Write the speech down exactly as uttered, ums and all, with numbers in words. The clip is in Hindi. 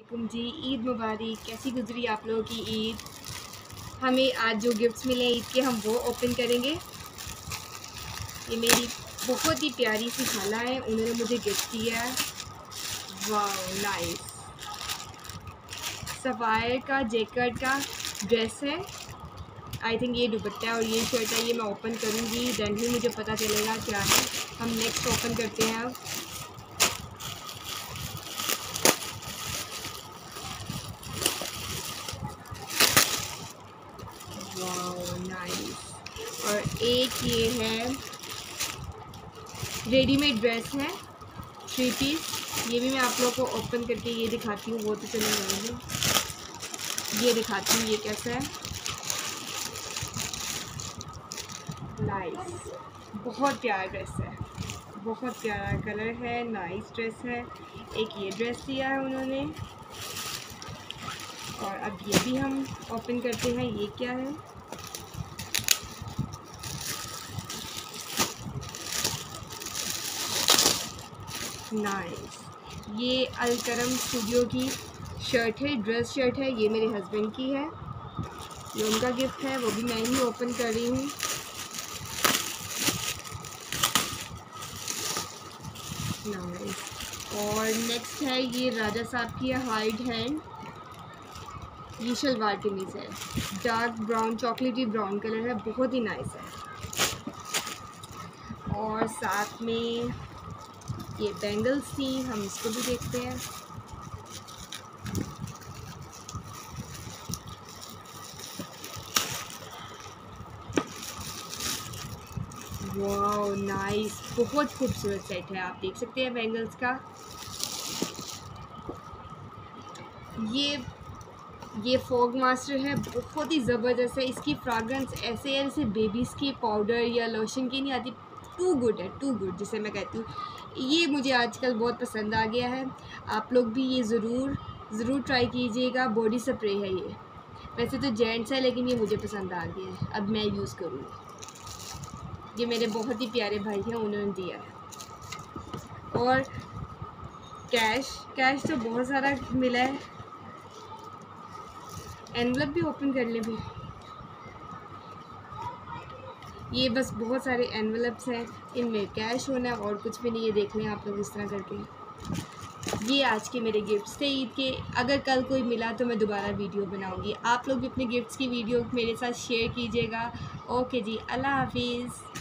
वालेकुम जी। ईद मुबारक। कैसी गुजरी आप लोगों की ईद? हमें आज जो गिफ्ट्स मिले ईद के हम वो ओपन करेंगे। ये मेरी बहुत ही प्यारी सी खाला है, उन्होंने मुझे गिफ्ट किया है। वाह नाइस। सफ़ायर का जैकेट का ड्रेस है, आई थिंक ये दुपट्टा और ये शर्ट है। ये मैं ओपन करूँगी देन ही मुझे पता चलेगा क्या है। हम नेक्स्ट ओपन करते हैं अब। वाह नाइस। और एक ये है रेडीमेड ड्रेस है, थ्री पीस। ये भी मैं आप लोगों को ओपन करके ये दिखाती हूँ, वो तो चले जाएंगे। ये दिखाती हूँ ये कैसा है। नाइस, बहुत प्यारा ड्रेस है, बहुत प्यारा कलर है, नाइस ड्रेस है। एक ये ड्रेस दिया है उन्होंने। और अब ये भी हम ओपन करते हैं, ये क्या है। नाइस, ये अलकरम स्टूडियो की शर्ट है, ड्रेस शर्ट है। ये मेरे हस्बैंड की है, ये उनका गिफ्ट है, वो भी मैं ही ओपन कर रही हूँ। नाइस। और नेक्स्ट है ये राजा साहब की है, हाइड हैंड। ये शलवार कमीज है, डार्क ब्राउन चॉकलेटी ब्राउन कलर है, बहुत ही नाइस है। और साथ में ये बैंगल्स थी, हम इसको भी देखते हैं। वाह नाइस, बहुत खूबसूरत सेट है, आप देख सकते हैं बैंगल्स का। ये ये फॉग मास्टर है, बहुत ही ज़बरदस्त है। इसकी फ्रेगरेंस ऐसे है जैसे बेबीज़ की पाउडर या लोशन की नहीं आती। टू गुड है, टू गुड जिसे मैं कहती हूँ। ये मुझे आजकल बहुत पसंद आ गया है, आप लोग भी ये ज़रूर ज़रूर ट्राई कीजिएगा। बॉडी स्प्रे है ये, वैसे तो जेंट्स है लेकिन ये मुझे पसंद आ गया है, अब मैं यूज़ करूँगी। ये मेरे बहुत ही प्यारे भाई हैं, उन्होंने दिया है। और कैश कैश तो बहुत सारा मिला है। एनवलप भी ओपन कर लें भी। ये बस बहुत सारे एनवलप्स हैं, इनमें कैश होना है और कुछ भी नहीं। ये देख लें आप लोग इस तरह करके। ये आज के मेरे गिफ्ट्स थे ईद के। अगर कल कोई मिला तो मैं दोबारा वीडियो बनाऊंगी। आप लोग भी अपने गिफ्ट्स की वीडियो मेरे साथ शेयर कीजिएगा। ओके जी, अल्लाह हाफिज़।